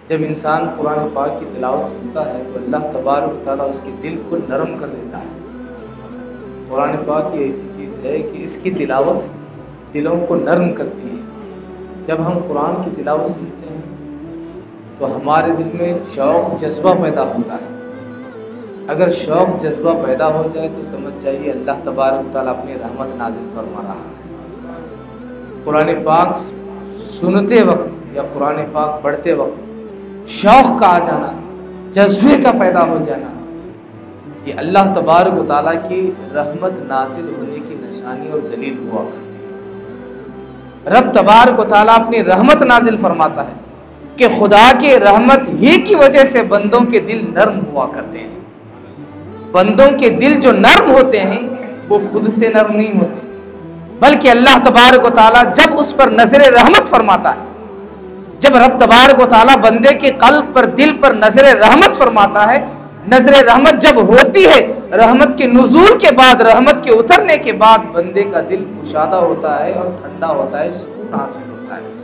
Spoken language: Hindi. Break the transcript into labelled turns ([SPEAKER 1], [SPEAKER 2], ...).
[SPEAKER 1] जब इंसान कुरान पाक की तिलावत सुनता है तो अल्लाह तबारक व तआला उसके दिल को नरम कर देता है। कुरान पाक ये ऐसी चीज़ है कि इसकी तिलावत दिलों को नरम करती है। जब हम कुरान की तिलावत सुनते हैं तो हमारे दिल में शौक़ जज्बा पैदा होता है। अगर शौक़ जज्बा पैदा हो जाए तो समझ जाइए अल्लाह तबारक व तआला अपनी रहमत नाज़िल फरमा रहा है। कुरान पाक सुनते वक्त या कुरान पाक पढ़ते वक्त शौक़ का आ जाना, जज्बे का पैदा हो जाना, ये अल्लाह तबारक व तआला की रहमत नाज़िल होने की निशानी और दलील हुआ करती है। रब तबारक व तआला अपनी रहमत नाज़िल फरमाता है कि खुदा की रहमत ही की वजह से बंदों के दिल नर्म हुआ करते हैं। बंदों के दिल जो नर्म होते हैं वो खुद से नर्म नहीं होते, बल्कि अल्लाह तबारक व तआला जब उस पर नजर रहमत फरमाता है, जब रब तबारक व तआला बंदे के कल्ब पर, दिल पर नजर रहमत फरमाता है, नजर रहमत जब होती है, रहमत के नुज़ूल के बाद, रहमत के उतरने के बाद बंदे का दिल कुशादा होता है और ठंडा होता है, सुकून हासिल होता है।